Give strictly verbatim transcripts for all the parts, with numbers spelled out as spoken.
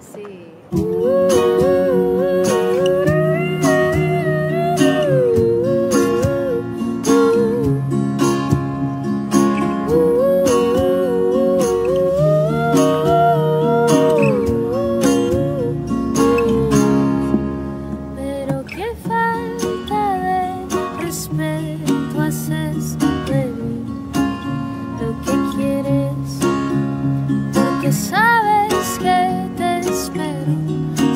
Sí. Pero qué falta de respeto haces de mí lo que quieres, porque sabes que te espero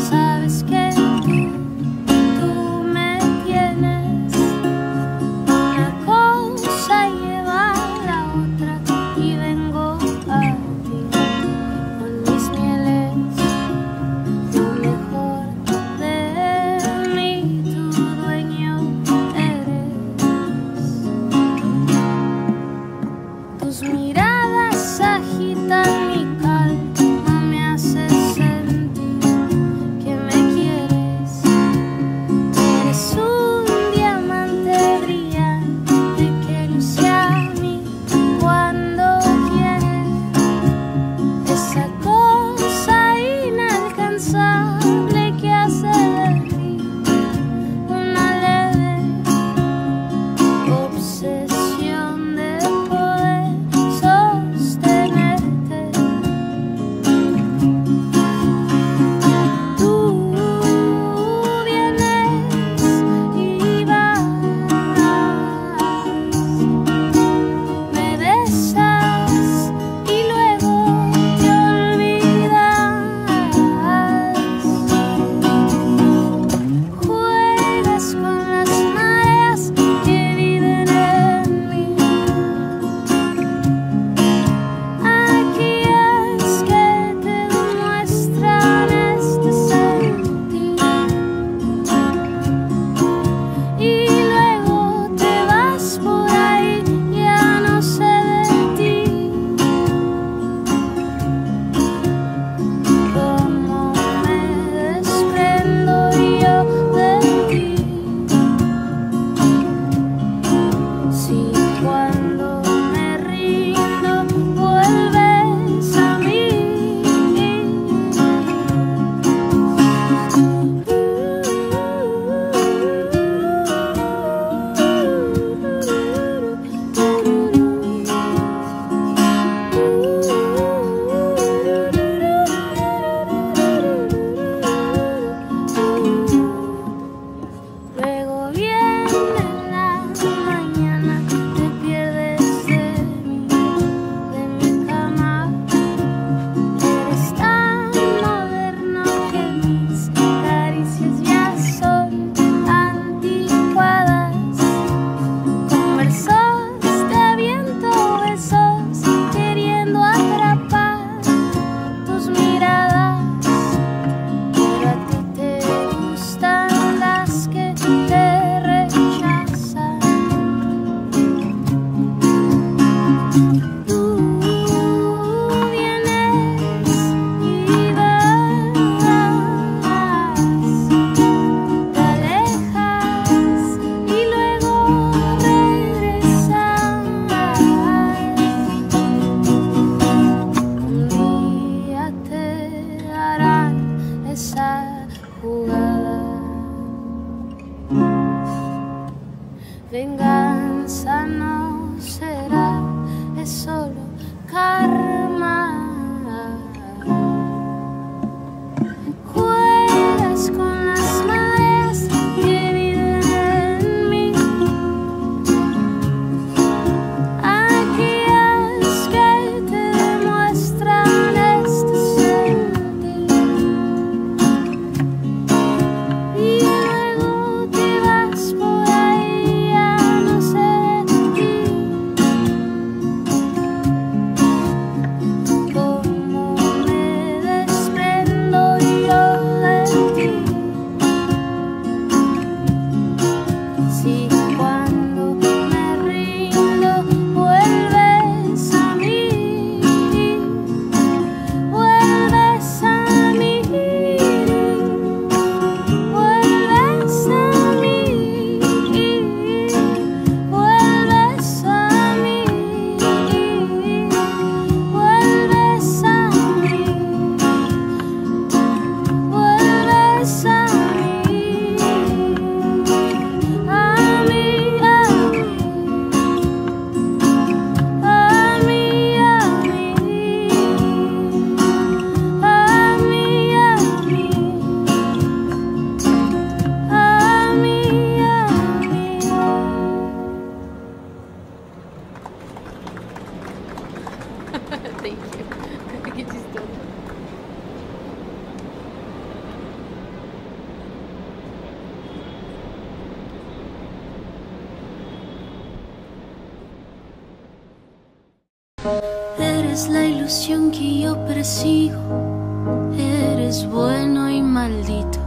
Eres la ilusión que yo persigo, eres bueno y maldito.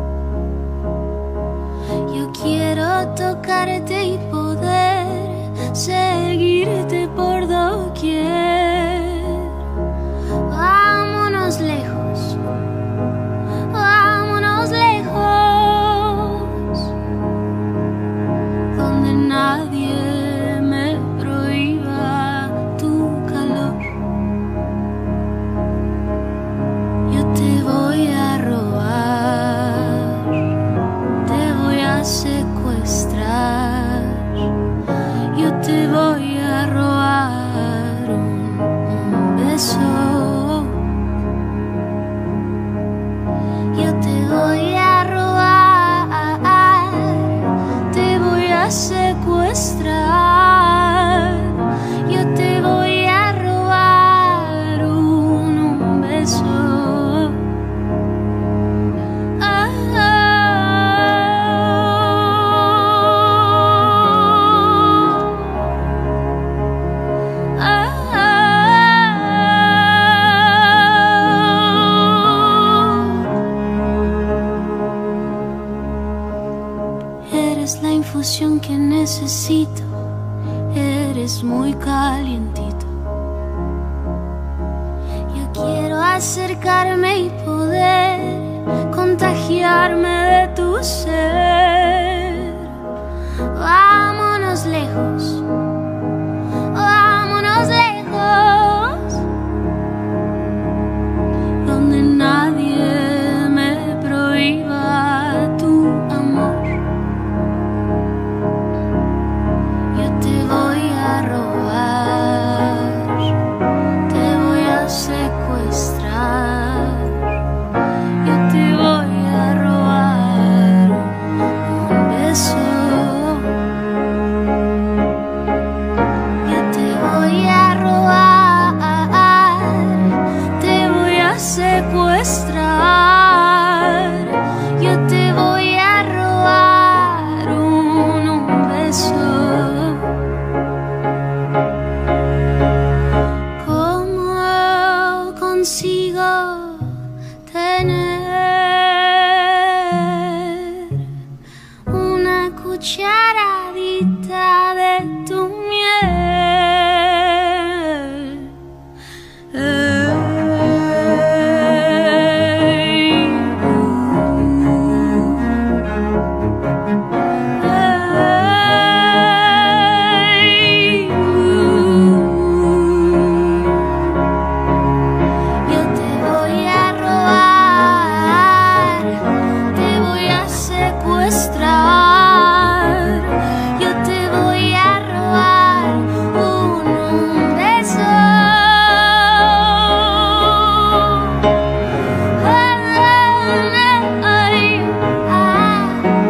Yo quiero tocarte y poder seguirte por doquier. Vámonos lejos, vámonos lejos, donde nadie me prohíba tu calor. Yo te voy a robar, te voy a secuestrar, yo te voy a robar un, un beso. Yo te voy a robar, te voy a secuestrar, yo te voy a robar un, un beso. Ah, ah, Eres la infusión que necesito, eres muy calientito. Yo quiero acercarme y poder contagiarme de tu ser. Vámonos lejos, vámonos lejos, donde nadie me prohíba tu amor. Yo te voy a robar, te voy a secuestrar, yo te voy a robar un beso. Yo te voy a robar, te voy a secuestrar, yo te voy a robar un, un beso. ¿Cómo consigo tener una cucharadita de tu miel? Ey, uh, ey, uh. Yo te voy a robar, te voy a secuestrar, yo te voy a robar un, un beso. Ay, ah,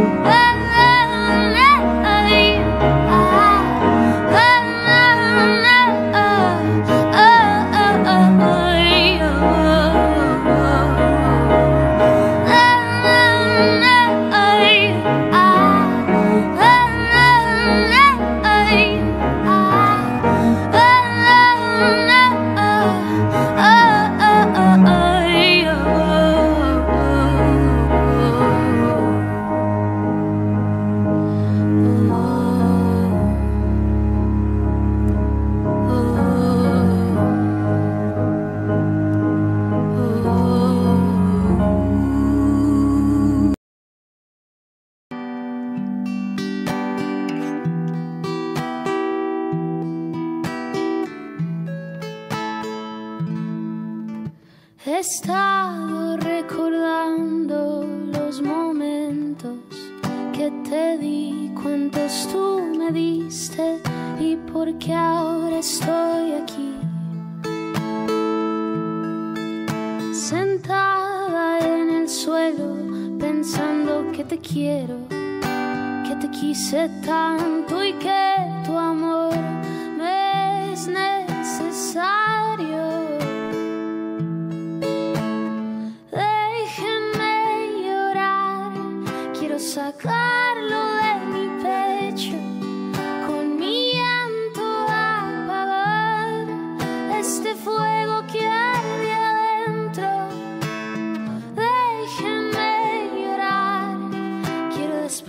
ay, He estado recordando los momentos que te di, cuántos tú me diste y por qué ahora estoy aquí, sentada en el suelo pensando que te quiero, que te quise tanto y que tu amor me es necesario. Sacarlo de mi pecho, con mi llanto apagar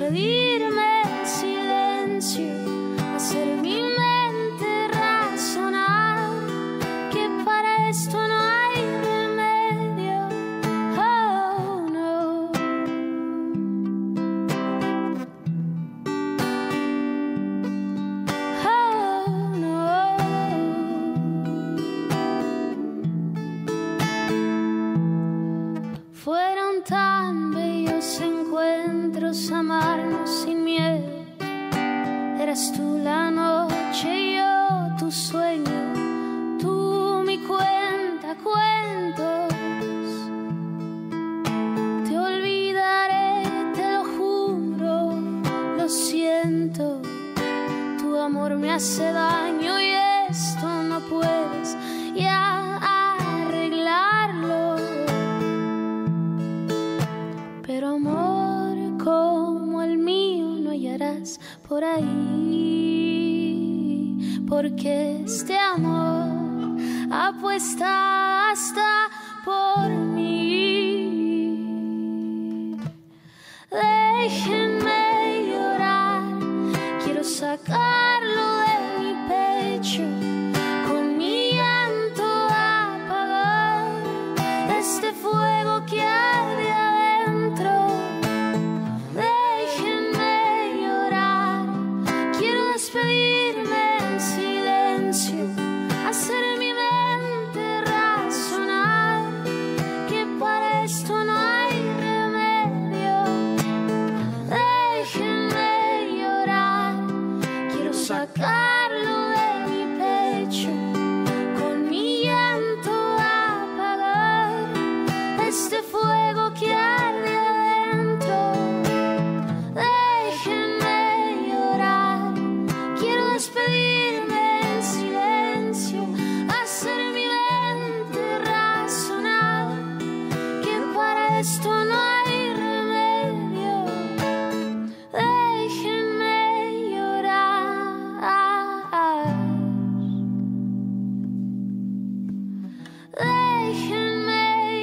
despedirme en silencio, hacer mi mente razonar que para esto no hay remedio. Oh, no. Oh, no. Fueron tan bellos encuentros, amarnos sin miedo. Eras tú la noche y yo tu sueño, tú mi cuenta cuentos. Te olvidaré, te lo juro, lo siento. Tu amor me hace daño y esto no puedes ya arreglarlo. Pero amor como el mío no hallarás por ahí, porque este amor apuesta hasta por mí. Déjenme llorar, quiero sacarlo de mi pecho, con mi llanto apagar este fuego que arde adentro. Déjenme llorar, quiero despedirme en silencio, hacer mi mente razonar que para esto no hay remedio. Déjenme llorar, quiero sacarlo de mi pecho, con mi llanto apagar este fuego que arde adentro. Déjenme llorar, quiero despedirme en silencio, hacer mi mente razonar que para esto no hay remedio. Déjenme llorar, déjenme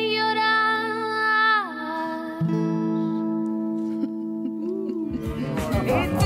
llorar.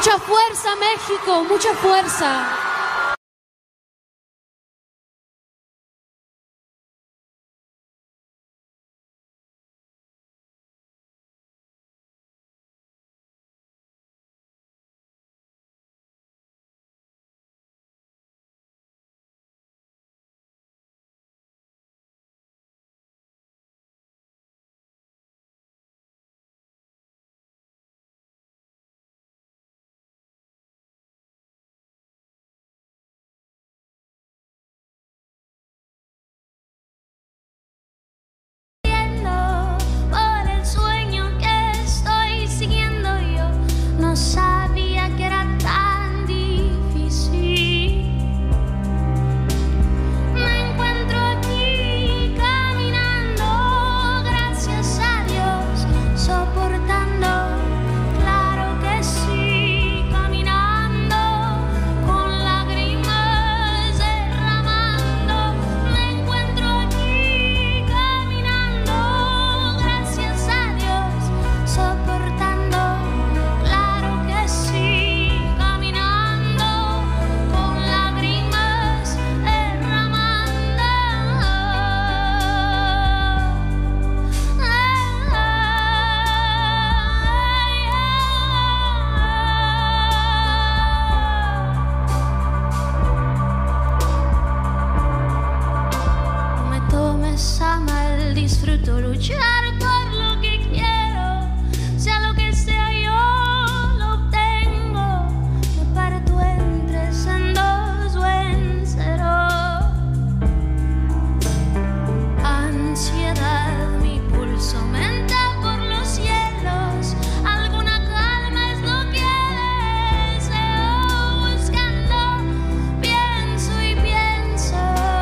Mucha fuerza, México, mucha fuerza. Disfruto luchar por lo que quiero, sea lo que sea yo lo obtengo. Me parto en tres, en dos o en cero. Ansiedad, mi pulso aumenta por los cielos. Alguna calma es lo que deseo. Buscando, pienso y pienso.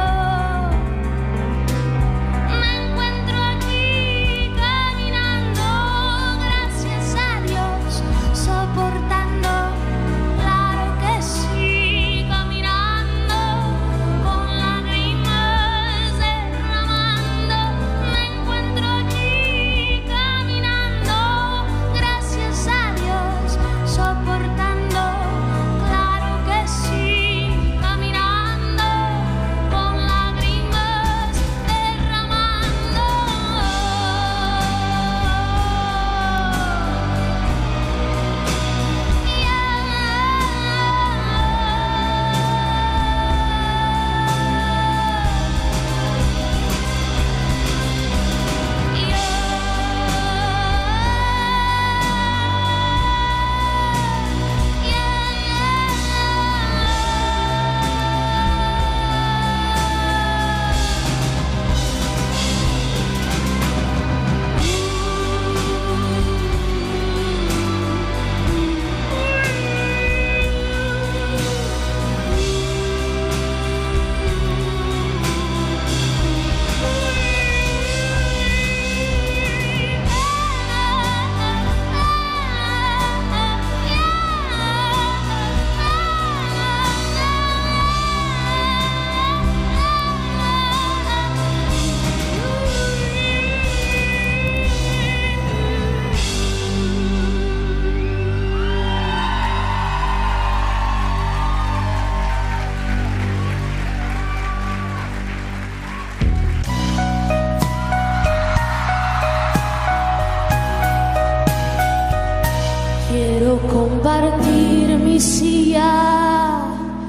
Quiero compartir mi silla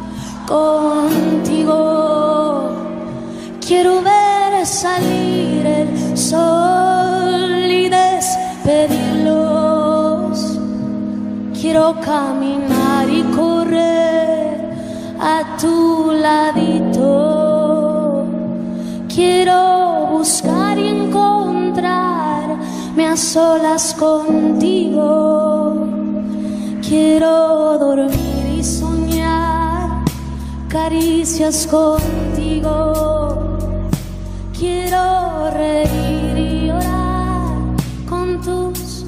contigo. Quiero ver salir el sol y despedirlos. Quiero caminar y correr a tu ladito. Quiero buscar y encontrarme a solas contigo. Quiero dormir y soñar caricias contigo. Quiero reír y llorar con tus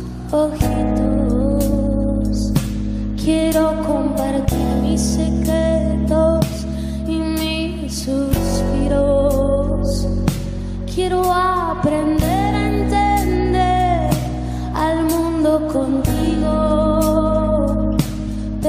ojitos. Quiero compartir mis secretos y mis suspiros. Quiero aprender a entender al mundo contigo.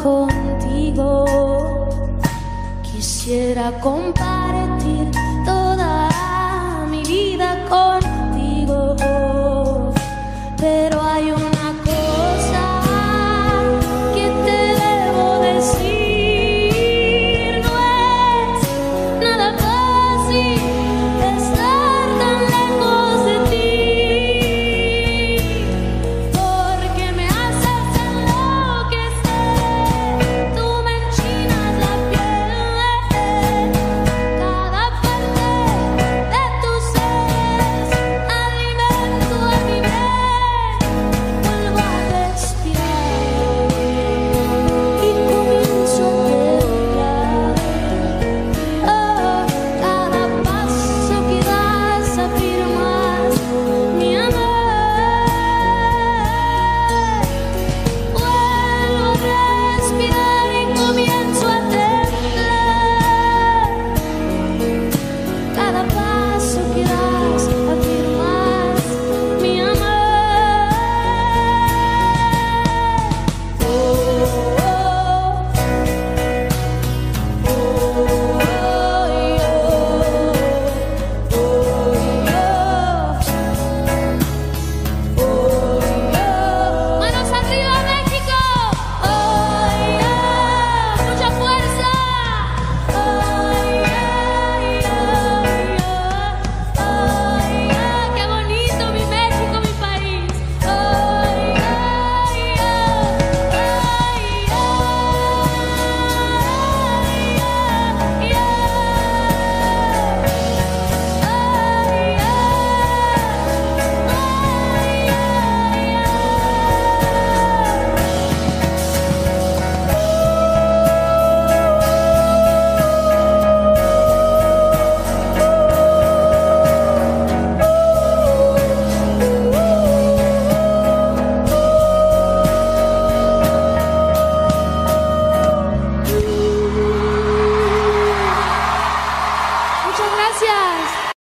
contigo. Quisiera compartir toda mi vida contigo, pero hay una cosa que te debo decir. No es nada fácil estar tan lejos de ti, porque me haces enloquecer. Tú me enchinas la piel, cada parte de tu ser alimento a mi mente. Vuelvo a respirar y comienzo a temblar. Oh, cada paso que das afirmas mi amor. Vuelvo a respirar y comienzo a temblar. Cada paso que das afirmas mi amor. Oh, oh, oh, oh, oh, oh. Manos arriba, México. Oh, yeah. Mucha fuerza. Oh, yeah, yeah, yeah. Oh, yeah. Qué bonito mi México, mi país. Oh, yeah, yeah. Oh, yeah, muchas gracias.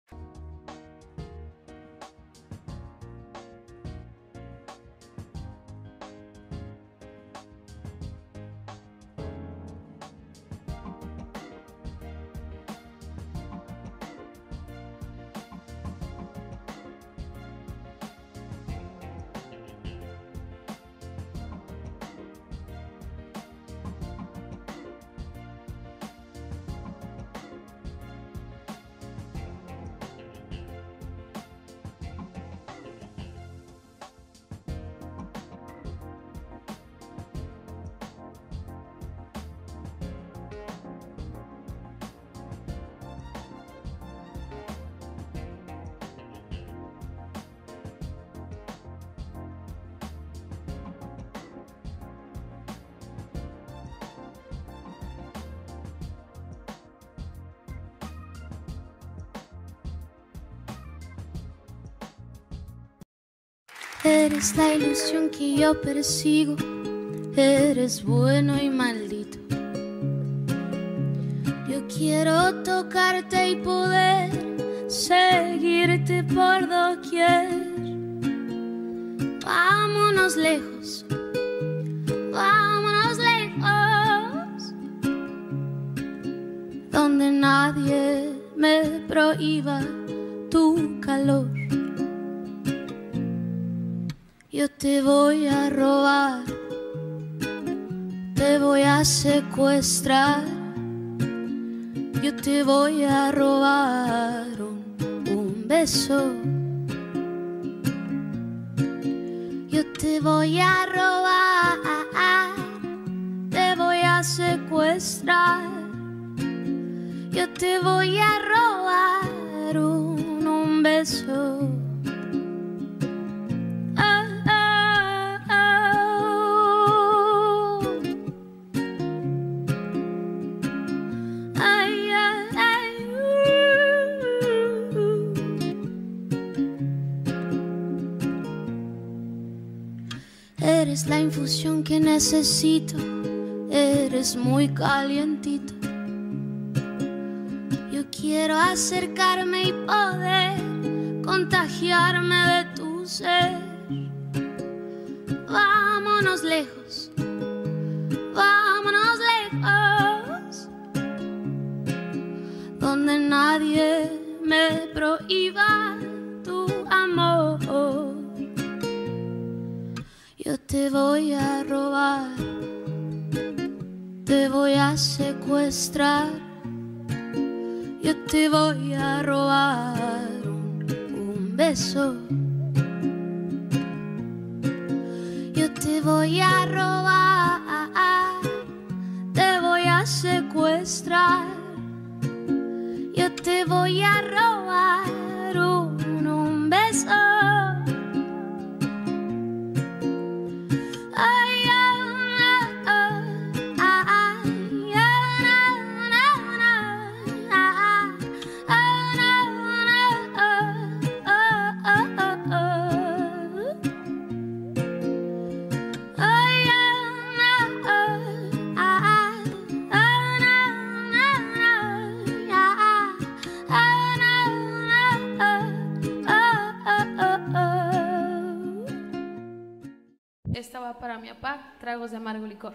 Eres la ilusión que yo persigo, eres bueno y maldito. Yo quiero tocarte y poder seguirte por doquier. Vámonos lejos, vámonos lejos, donde nadie me prohíba tu calor. Yo te voy a robar, te voy a secuestrar. Yo te voy a robar un, un beso. Yo te voy a robar, te voy a secuestrar. Yo te voy a robar un, un beso. Eres la infusión que necesito, eres muy calientito. Yo quiero acercarme y poder contagiarme de tu ser. Vámonos lejos, vámonos. donde nadie me prohíba tu amor. Yo te voy a robar, te voy a secuestrar, yo te voy a robar un, un beso. Yo te voy a robar, te voy a secuestrar, yo te voy a robar un, un beso. Ay, ah, ah, ah, ah, esta va para mi papá, tragos de amargo licor.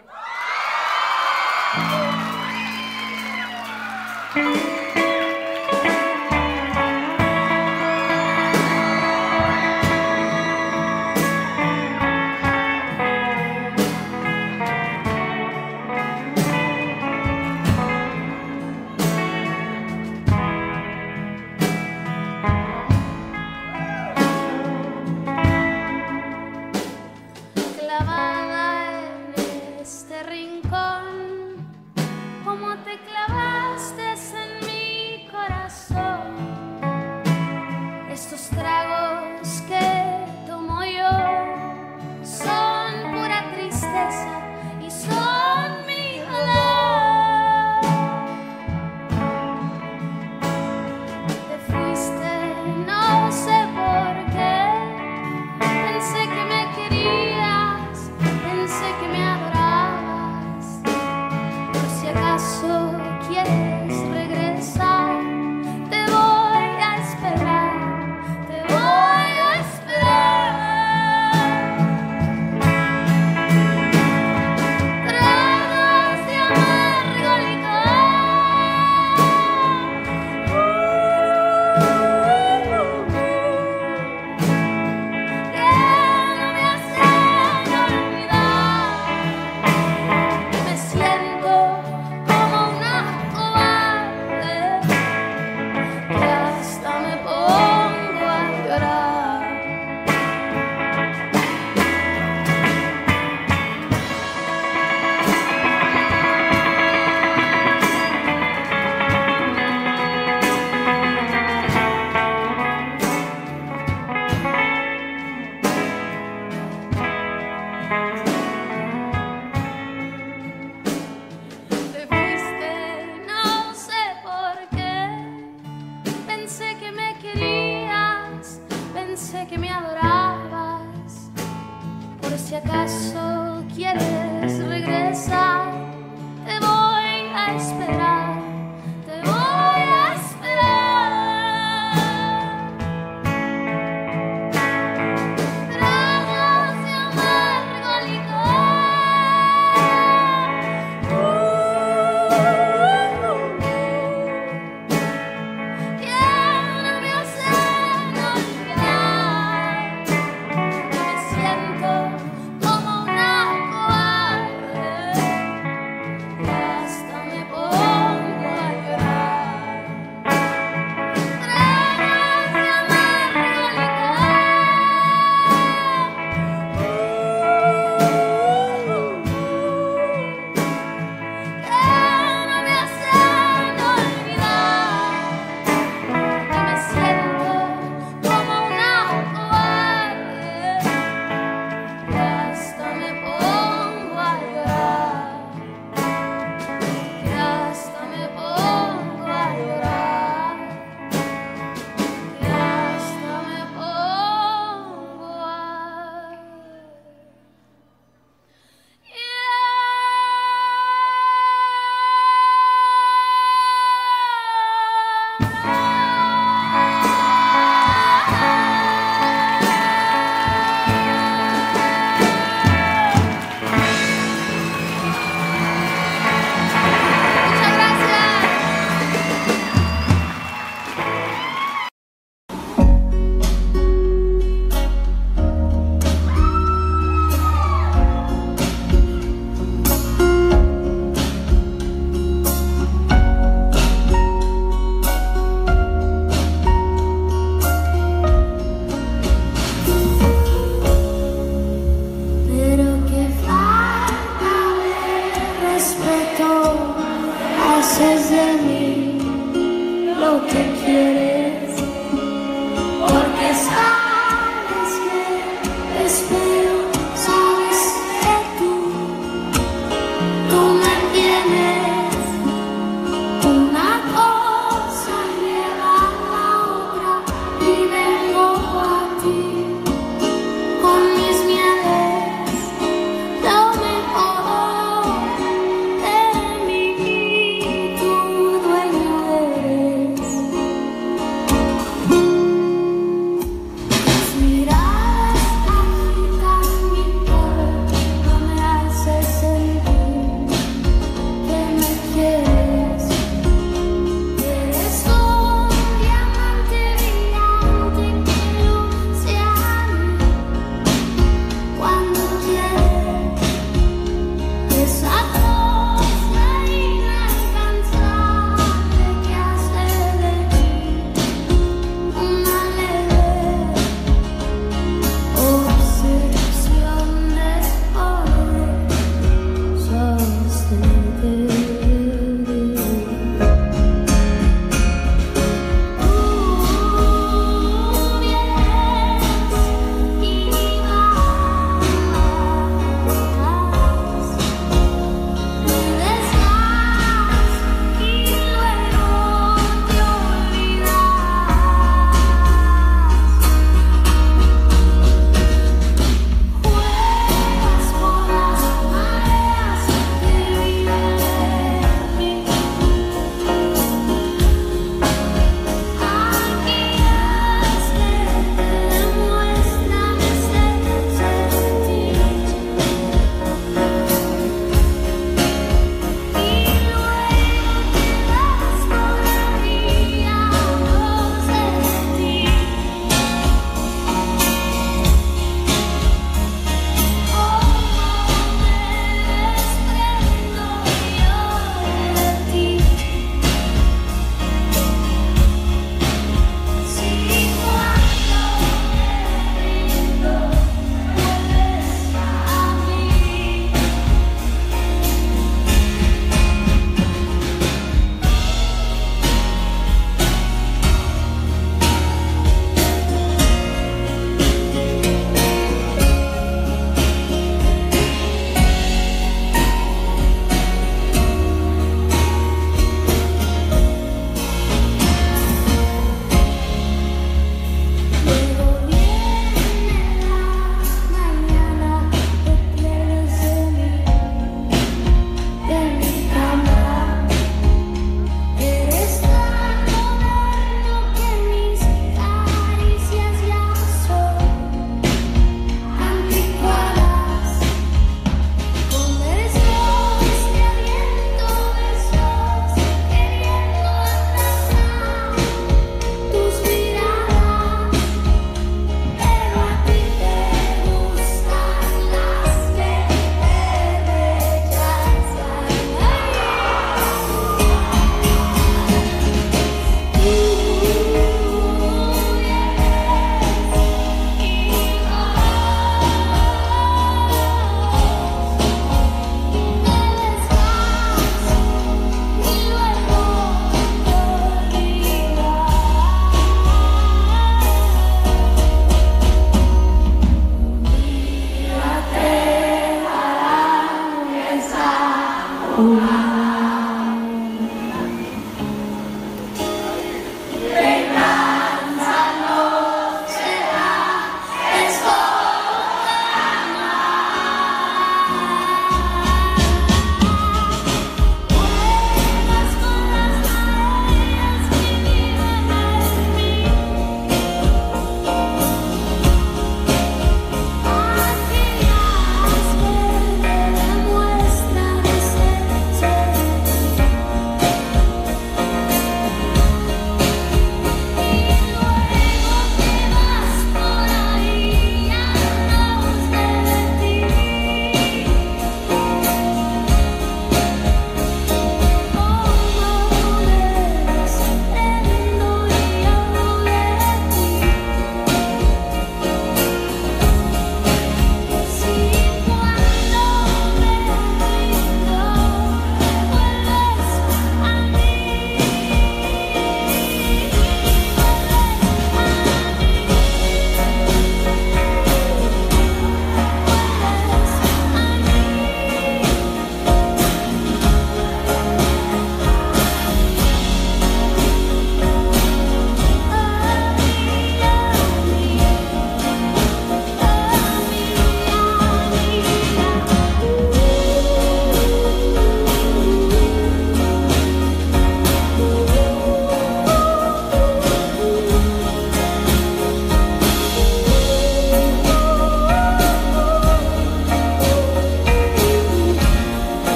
como una cobarde, hasta me pongo haces de mí lo que quieres, porque sabes que espero, sabes que tú, tú me tienes. Una cosa lleva a la otra y vengo a ti con mis mieles, lo mejor de mí, tu dueño eres.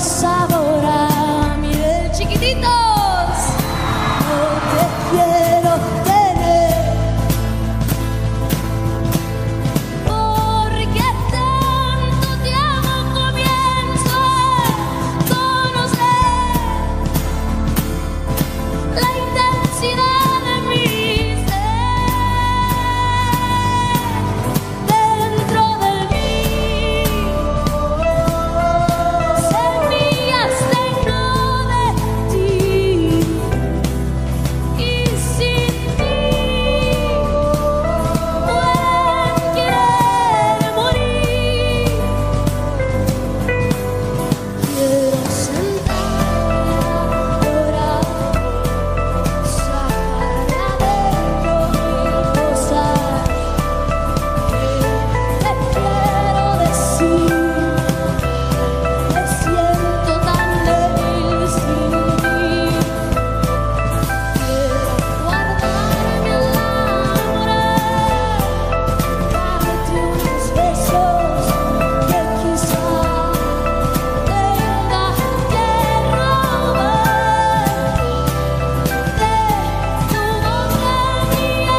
sabor a miel. Chiquititos, no te quiero tener, porque tanto te amo. Comienzo a conocer la intensidad de mi ser dentro de mí. Semillas tengo de ti y sin ti cualquier morir. Quiero sentarme ahora, sacar adentro mil cosas que te quiero decir. Me siento tan débil sin ti. Quiero guardarme al amor, darte unos besos que quizá tenga que robar de tu boca mía.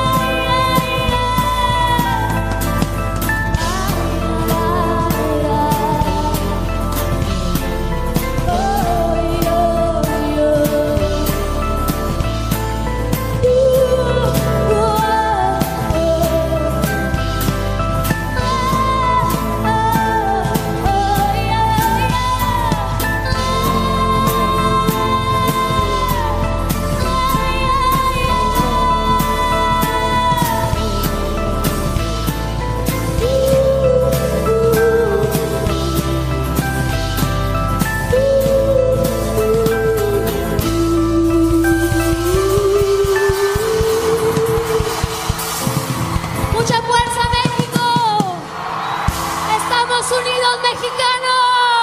Mucha fuerza, México. Estamos unidos, mexicanos.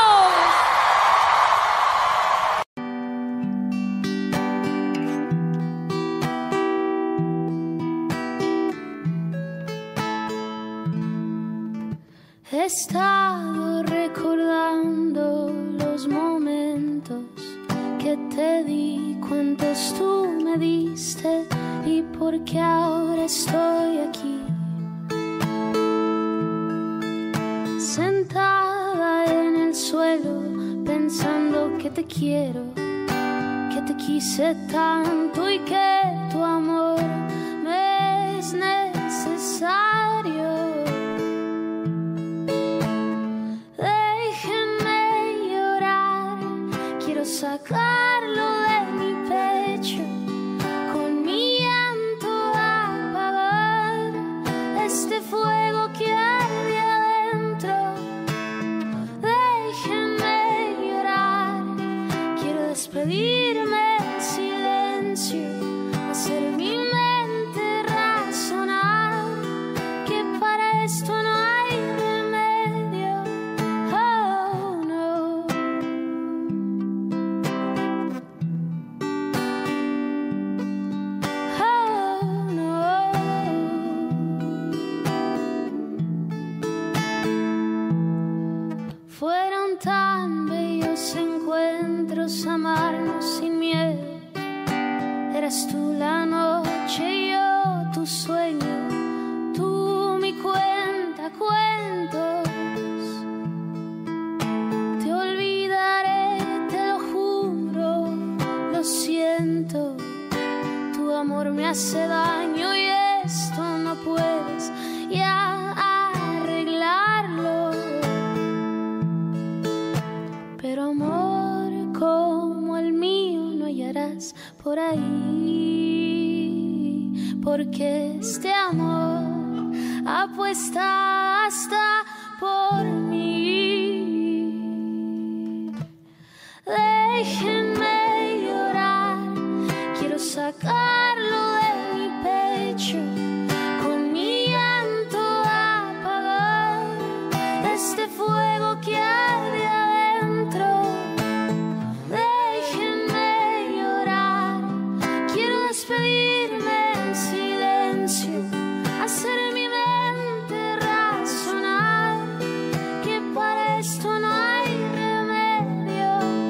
He estado recordando los momentos que te di, cuántos tú me diste y por qué ahora estoy aquí, sentada en el suelo, pensando que te quiero, que te quise tanto y que tu amor me es necesario. Déjenme llorar, quiero sacarlo de mi pecho, con mi llanto apagar este fuego que arde adentro. Déjenme llorar, quiero despedirme en silencio, hacer mi mente razonar que para esto no hay remedio. Oh no. Oh no. Fueron tan bellos encuentros, amarnos sin miedo. Eras tú la noche y yo tu sueño, tú mi cuenta cuentos. Te olvidaré, te lo juro, lo siento. Tu amor me hace daño y esto no puedes ya arreglarlo. Pero amor como el mío no hallarás por ahí, porque este amor apuesta hasta por mí. Déjenme llorar, quiero sacarlo de mi pecho, con mi llanto apagar este fuego que arde adentro. Déjenme llorar, quiero despedirme en silencio, hacer mi mente razonar que para esto no hay remedio.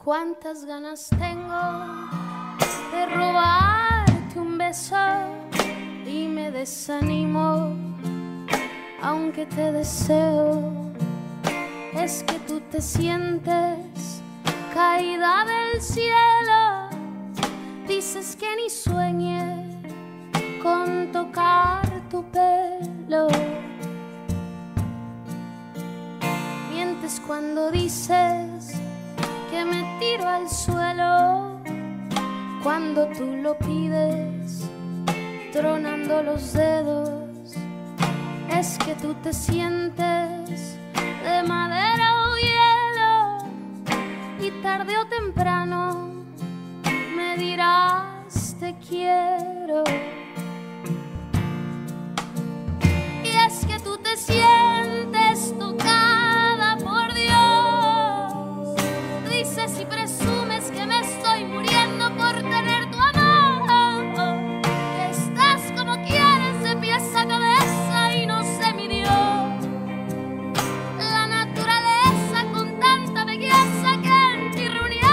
Cuántas ganas tengo de robarte un beso y me desanimo, aunque te deseo. Es que tú te sientes caída del cielo, dices que ni sueñe con tocar tu pelo. Mientes cuando dices que me tiro al suelo, cuando tú lo pides, tronando los dedos. Es que tú te sientes de madera o hielo, y tarde o temprano me dirás te quiero. Y es que tú te sientes tocada por Dios, dices y presumes que me estoy muriendo por tener tu amor, que estás como quieres de pies a cabeza y no se midió la naturaleza con tanta belleza que en ti reunió.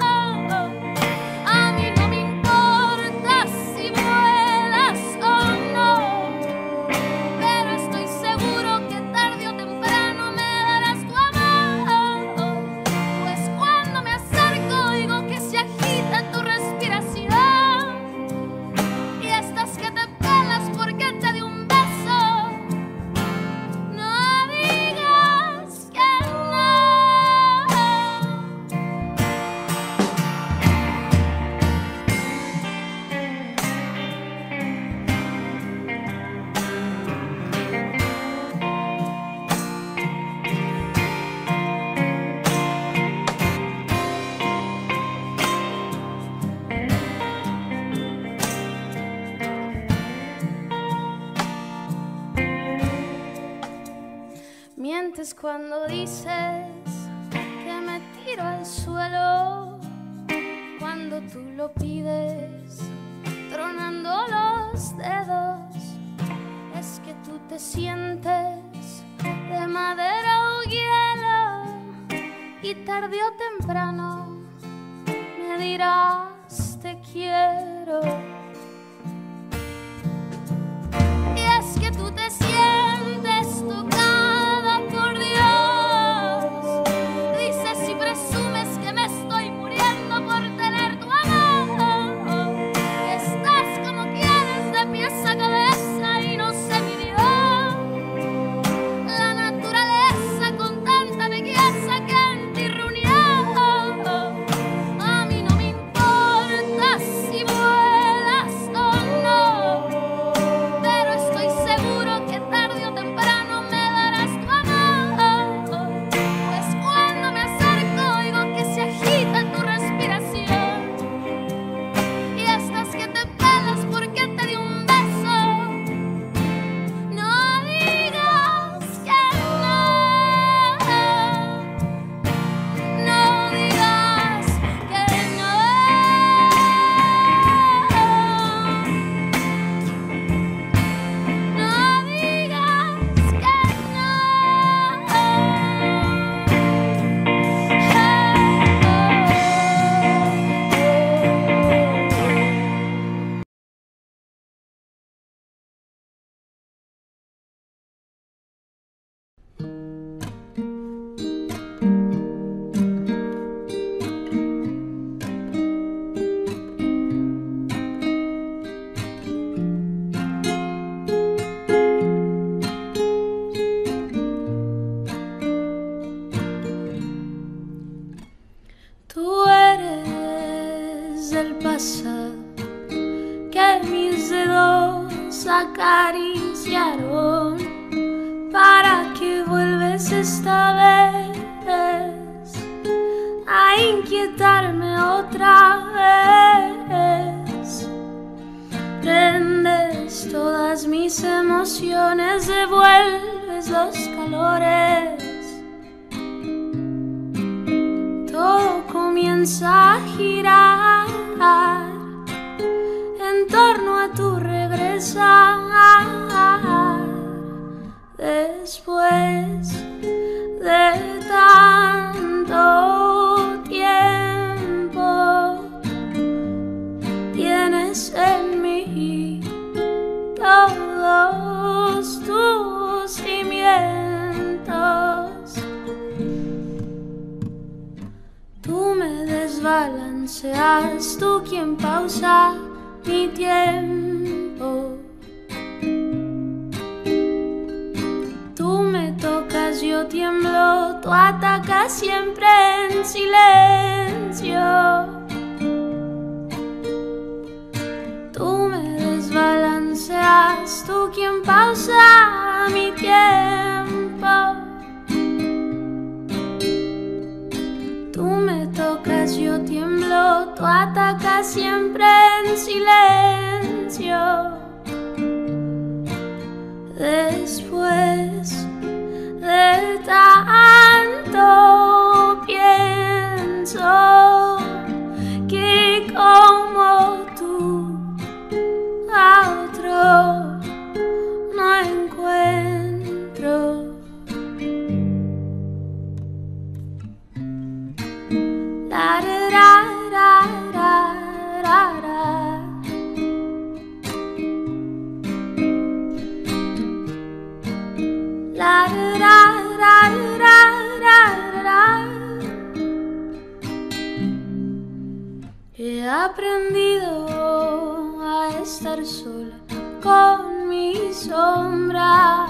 A mí no me importa si vuelas o no, pero estoy seguro que tarde o temprano me darás tu amor, pues cuando me acerco oigo que se agita tu respiración y estás que te pelas porque te di un beso. No digas que no. Mientes cuando dices que me tiro al suelo, cuando tú lo pides, tronando los dedos. Es que tú te sientes de madera o hielo, y tarde o temprano me dirás te quiero. Y es que tú te sientes tocada por Dios, dices y presumes que me estoy muriendo por tener tu amor, que estás como quieres de pies a cabeza y no se midió la naturaleza con tanta belleza que en ti reunió. A mí no me importa si vuelas o no, pero estoy seguro que tarde o temprano me darás tu amor, pues cuando me acerco oigo que se agita tu respiración y estás que te pelas porque te di un beso. No digas que no, no digas que no. No digas que tú eres el pasado que mis dedos acariciaron, para que vuelves esta vez a inquietarme otra vez. Prendes todas mis emociones, devuelves los calores. Todo comienza a girar en torno a tu regresar. Después de tanto tiempo desbalanceas, tú quien pausa mi tiempo. Tú me tocas, yo tiemblo, tú atacas siempre en silencio. Tú me desbalanceas, tú quien pausa mi tiempo. Tú me tocas, yo tiemblo, tú atacas siempre en silencio. Después de tanto pienso que como tú a otro no encuentro. La, ra, ra, ra, ra, ra, ra. La, ra, ra, ra, ra, ra. He aprendido a estar sola con mi sombra.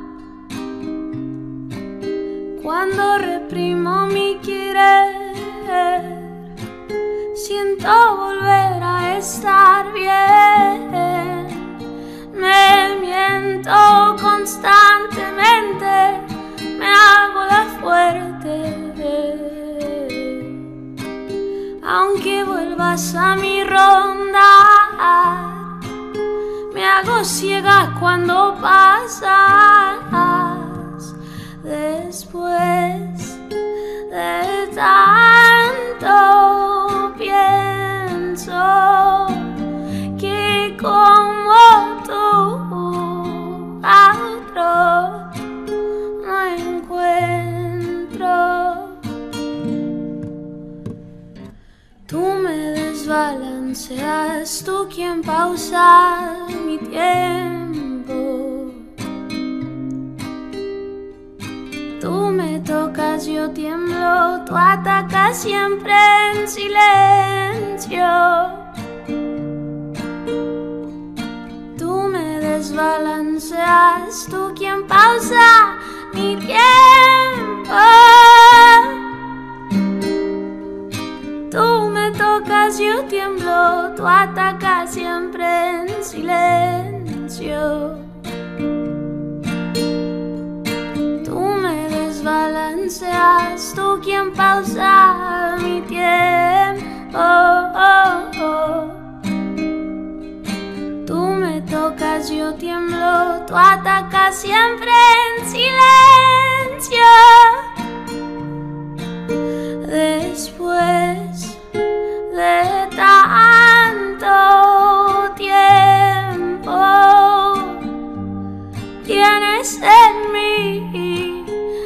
Cuando reprimo mi querer, siento volver a estar bien. Me miento constantemente, me hago la fuerte. Aunque vuelvas a mi ronda, me hago ciega cuando pasas. Después de tanto pienso que como tú a otro no encuentro. Tú me desbalanceas, tú quien pausa mi tiempo. Tú me tocas, yo tiemblo, tú atacas siempre en silencio. Tú me desbalanceas, tú quien pausa mi tiempo. Tú me tocas, yo tiemblo, tú atacas siempre en silencio. Tú me desbalanceas, tú quien pausa mi tiempo. Tú me tocas, yo tiemblo, tú atacas siempre en silencio. Después de tanto tiempo, tienes en mí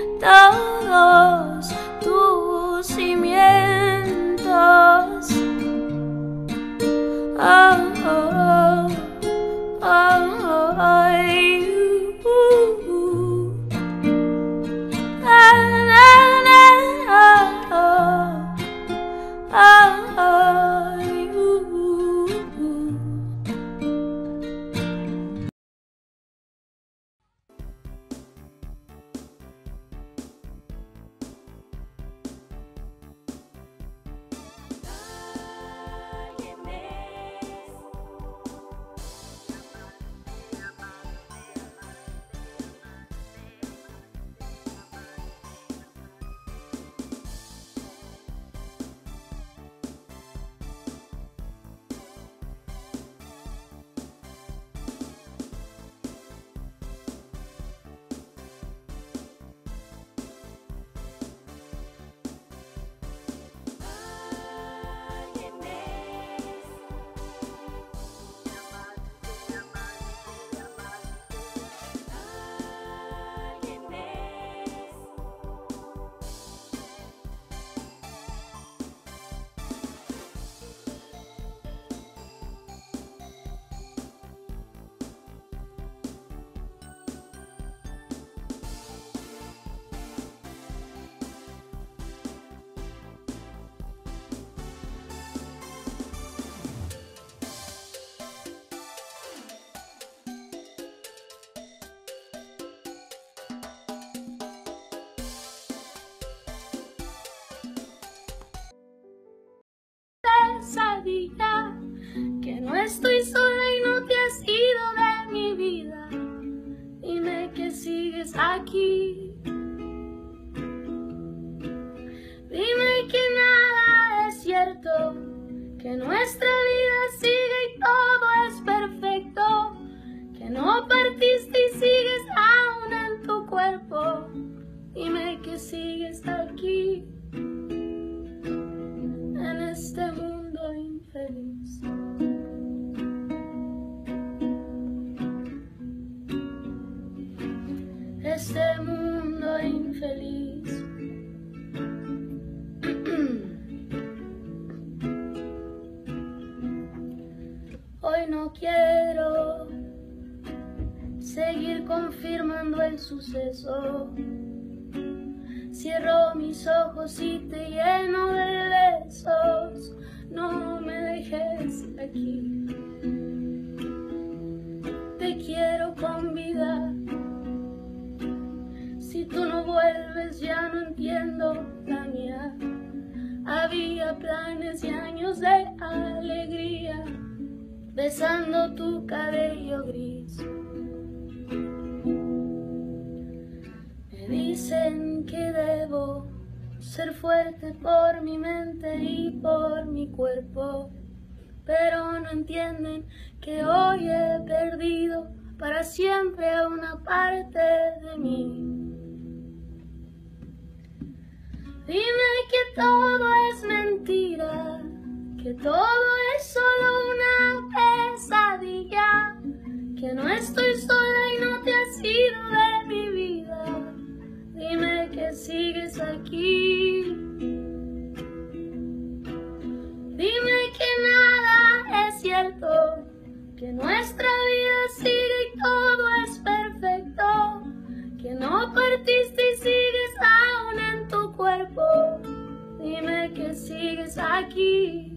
todos tus cimientos. Oh, oh, oh, oh, oh, oh, oh. no estoy sola y no te has ido de mi vida. Dime que sigues aquí. Dime que nada es cierto, que nuestra vida sigue y todo es perfecto, que no partiste y sigues aún en tu cuerpo. Dime que sigues aquí, en este mundo infeliz. Este mundo infeliz. Hoy no quiero seguir confirmando el suceso. Cierro mis ojos y te lleno de besos. No me dejes aquí. Te quiero con vida. Si tú no vuelves ya no entiendo la mía. Había planes y años de alegría, besando tu cabello gris. Me dicen que debo ser fuerte por mi mente y por mi cuerpo, pero no entienden que hoy he perdido para siempre una parte de mí. Dime que todo es mentira, que todo es solo una pesadilla, que no estoy sola y no te has ido de mi vida. Dime que sigues aquí. Dime que nada es cierto, que nuestra vida sigue y todo es perfecto, que no partiste y sigues aún en tu cuerpo. Dime que sigues aquí.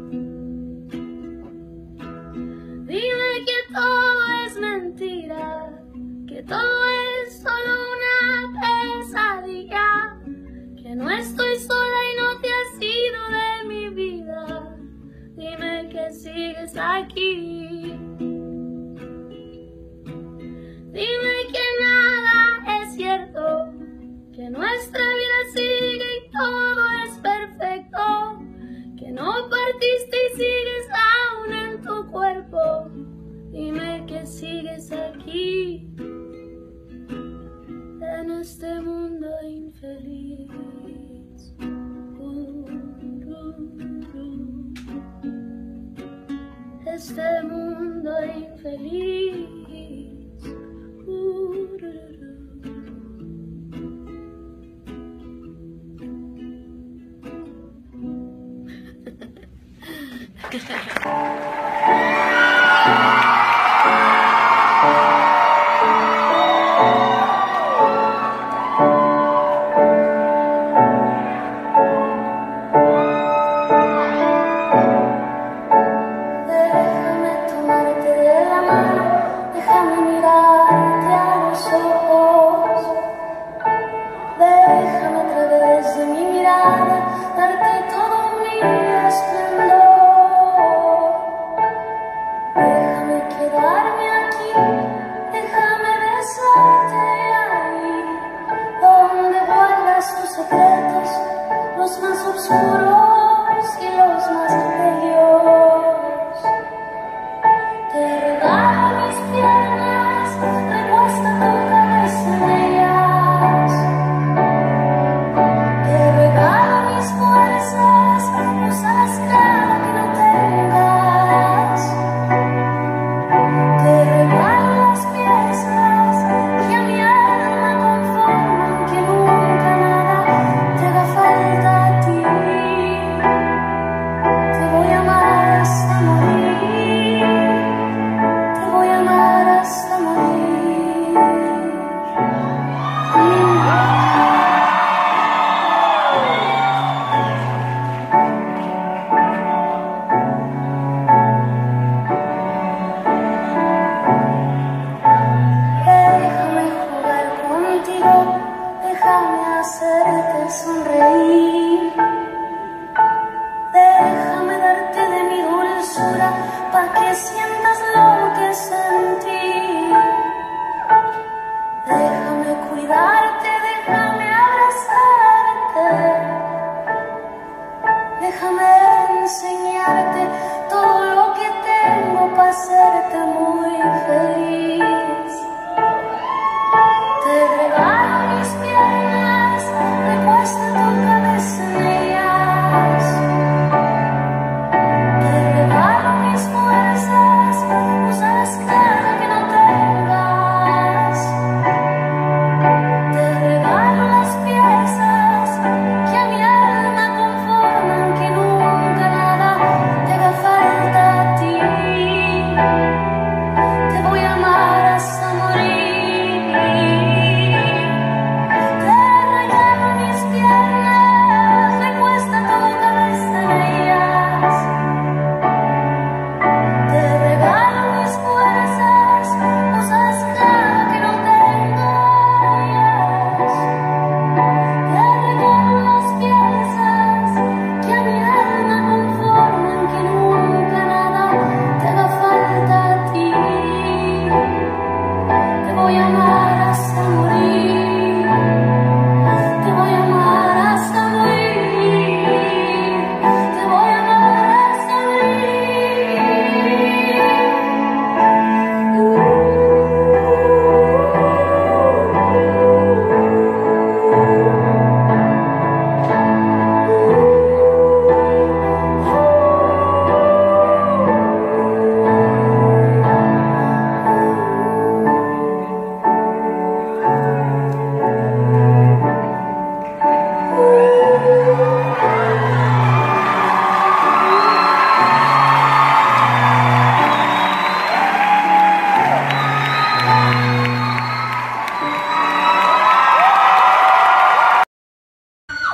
Dime que todo es mentira, que todo es solo una pesadilla, que no estoy sola y no te has ido de mi vida. Dime que sigues aquí. Dime que nada es cierto, que nuestra vida sigue y todo es perfecto, que no partiste y sigues aún en tu cuerpo. Dime que sigues aquí, en este mundo infeliz. Uh, uh, uh. Este mundo infeliz. Uh, uh, uh. Déjame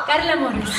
Carla Morris.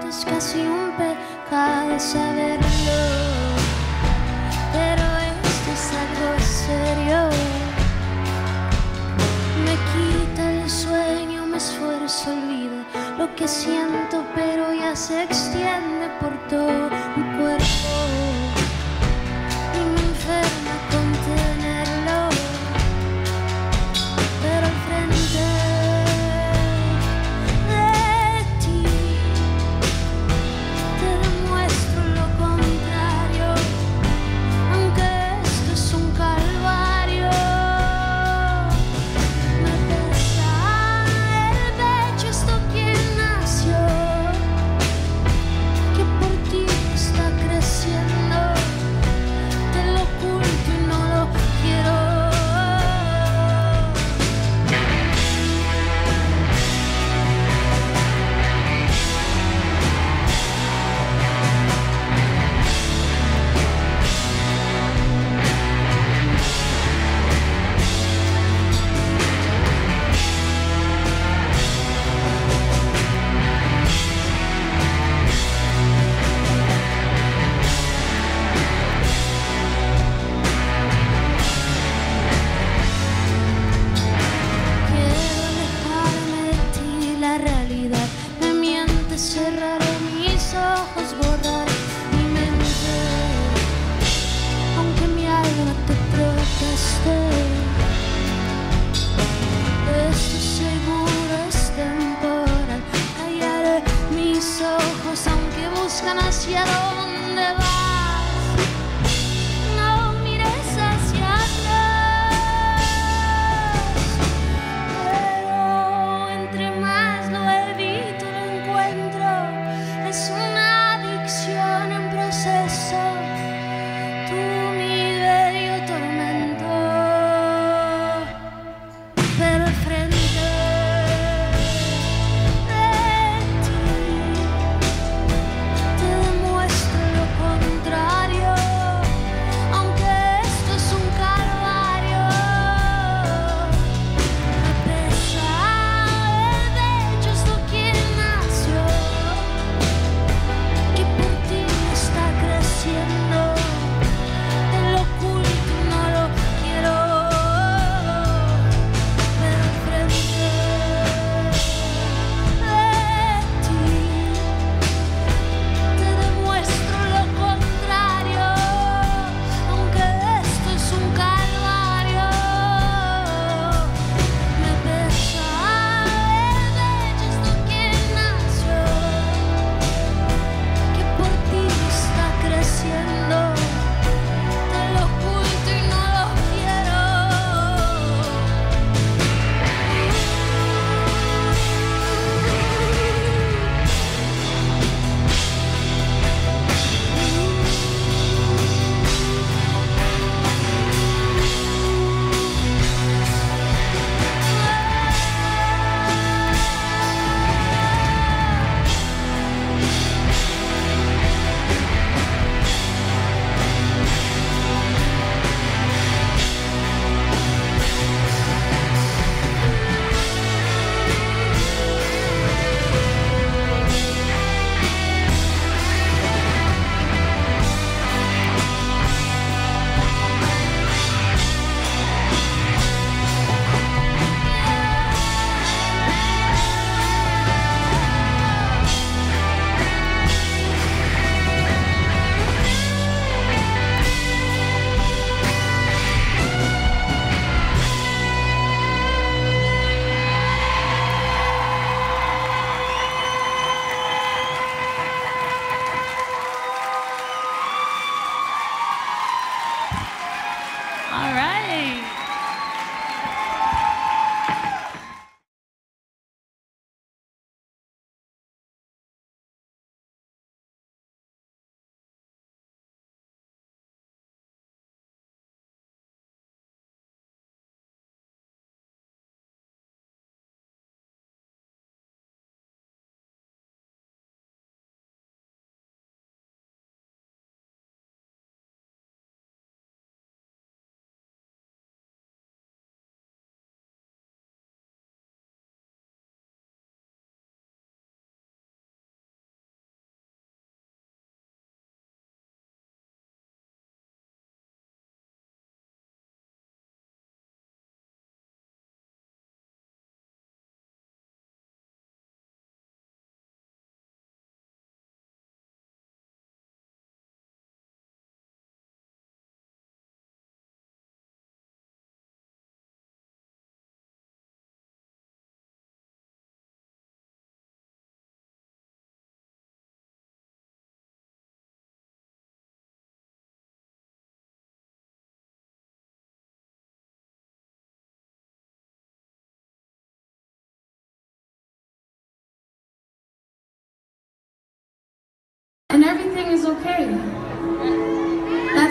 es casi un pecado saberlo, pero esto es algo serio. Me quita el sueño, me esfuerzo, olvido lo que siento, pero ya se extiende por todo mi cuerpo y me enferma contenerlo, pero al frente de ti te demuestro lo contrario, aunque esto es un calvario. Me pesa el pecho, esto quien nació, que por ti está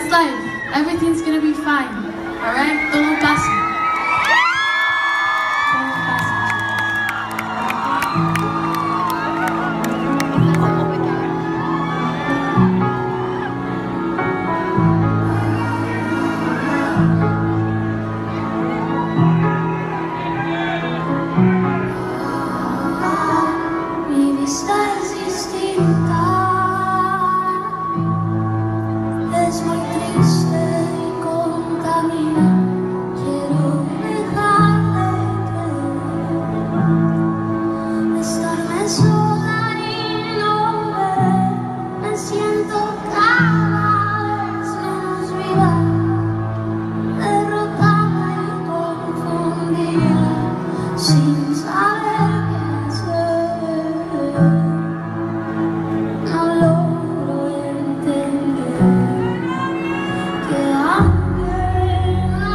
life. Everything's gonna be fine. Alright? Todo pasa. Todo pasa. Mi vista es distinta. Es muy triste y contamina. Quiero dejar de creer, estarme sola y no ver. Me siento cada vez menos viva, derrotada y confundida, sin saber qué hacer. No logro entender que aunque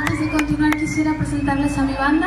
Antes de continuar quisiera presentarles a mi banda.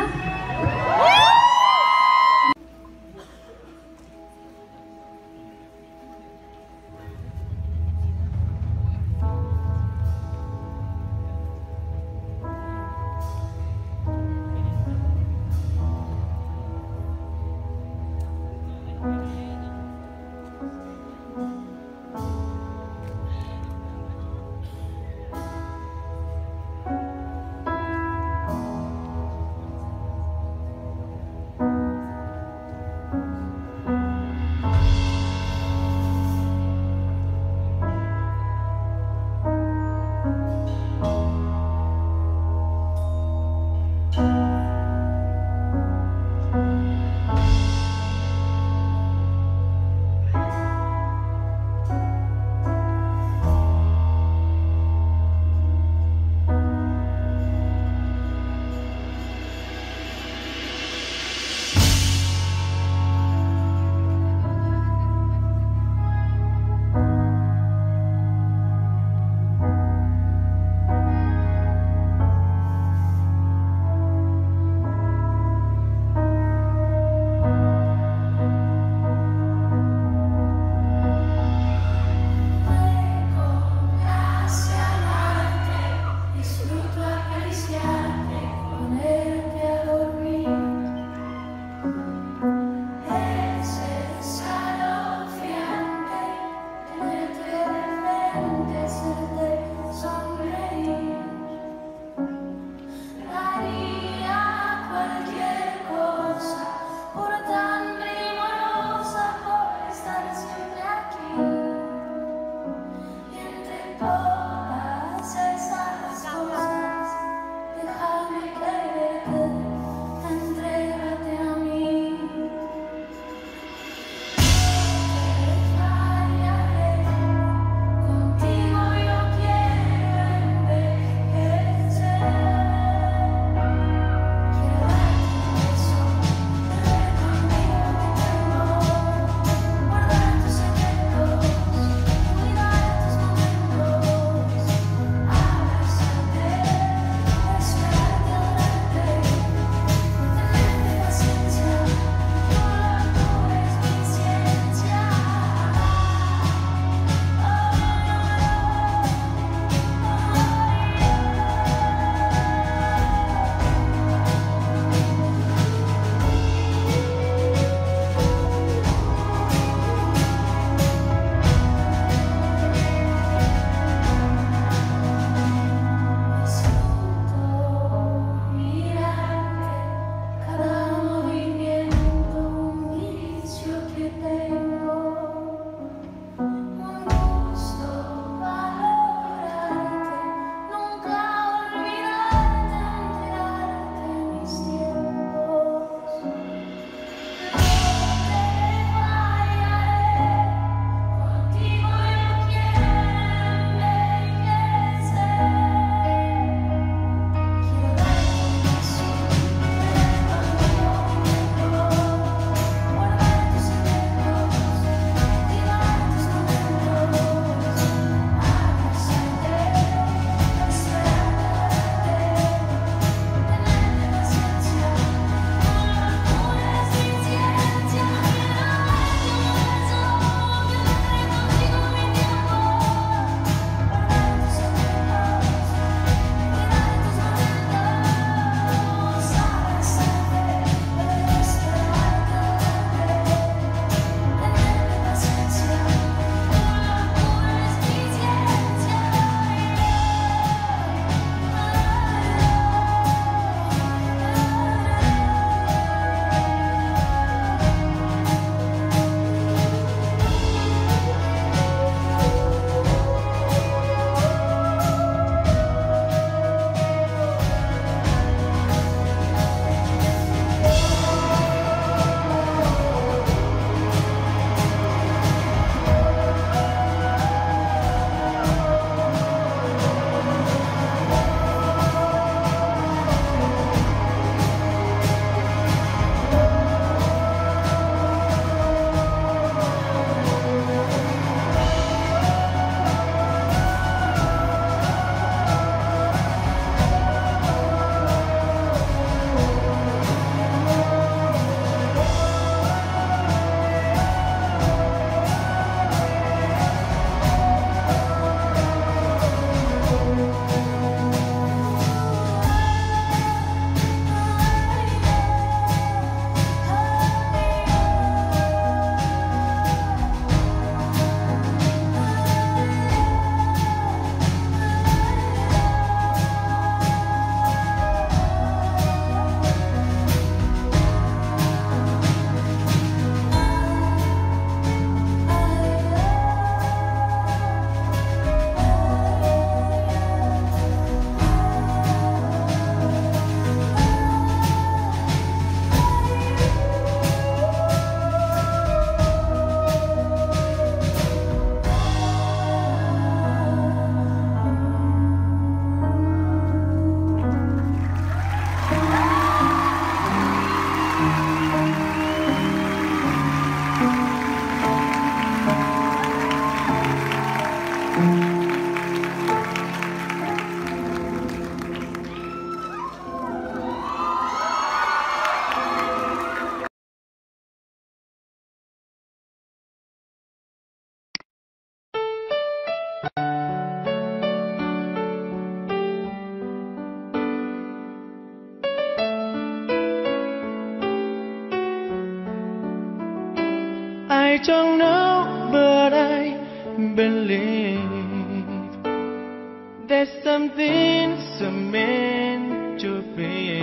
I don't know, but I believe there's something so meant to be,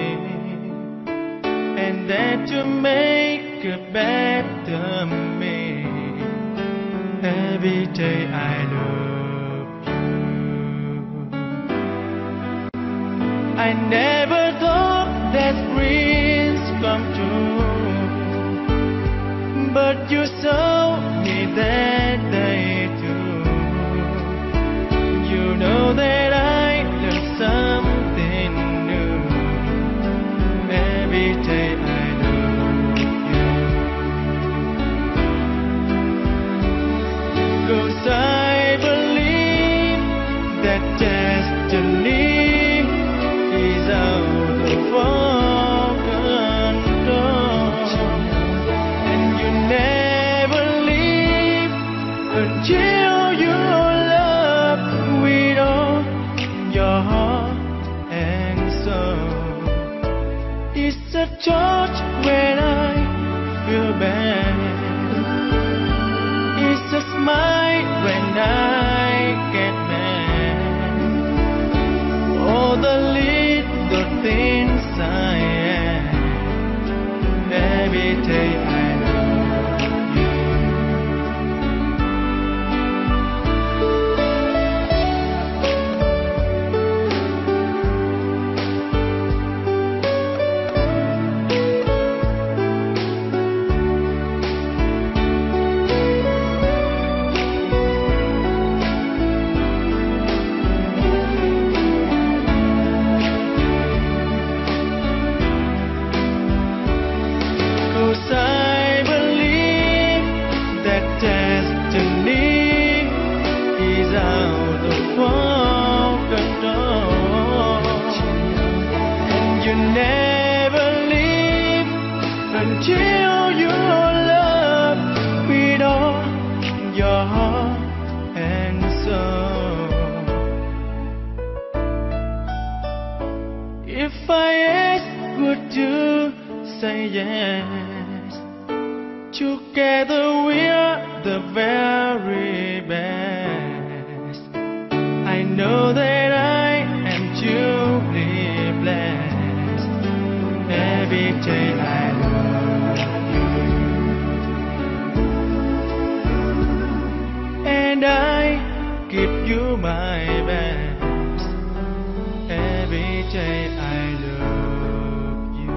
and that you make a better me. Every day I love you. I never thought that dreams come true, but you showed me that they do. You know that I learned something new. Every day I love you. 'Cause I believe that destiny is out of our control, and you never leave until you love with all your heart and soul. It's a touch when I feel bad, it's a smile when I get mad. All the little things I am. Every day I love you. I believe that destiny is out of our control, and you never leave until you love with all your heart and soul. If I ask, would you say yes? Together we're the very best. I know that I am truly blessed. Every day I love you, and I give you my best. Every day I love you.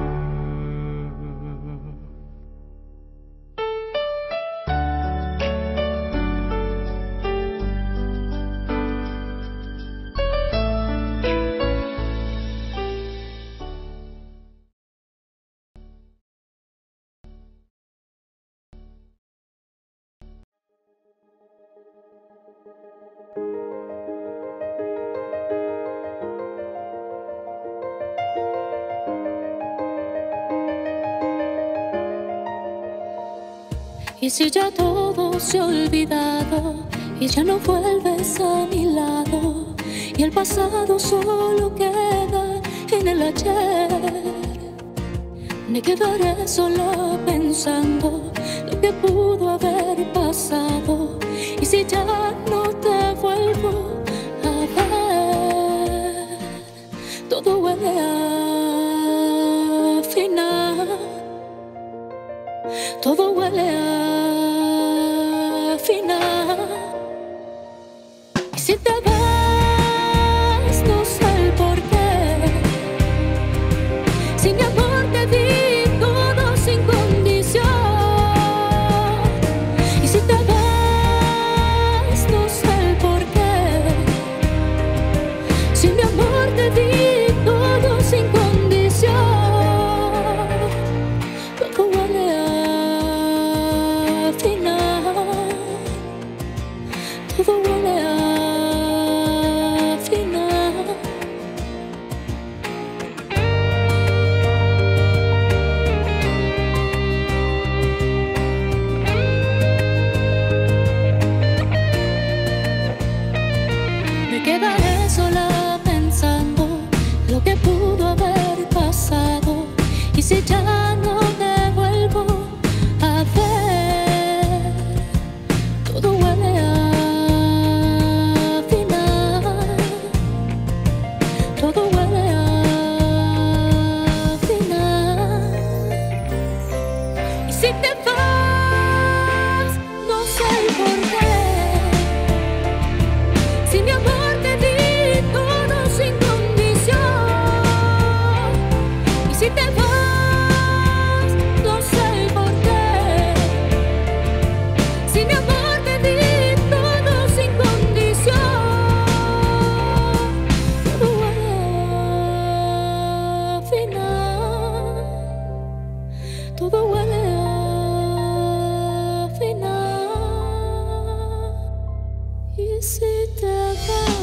Y si ya todo se ha olvidado y ya no vuelves a mi lado, y el pasado solo queda en el ayer, me quedaré sola pensando lo que pudo haber pasado. Y si ya no te vuelvo a ver, todo huele a final, todo huele a final. Y si te vas, no sé el por qué. Si mi amor te di todo sin condición. Y si te vas, no sé el por qué. Si mi amor te di todo sin condición. Todo huele a final, todo huele a final. Me quedaré sola pensando lo que pudo haber pasado. Y si ya no te vuelvo a ver, si te vas.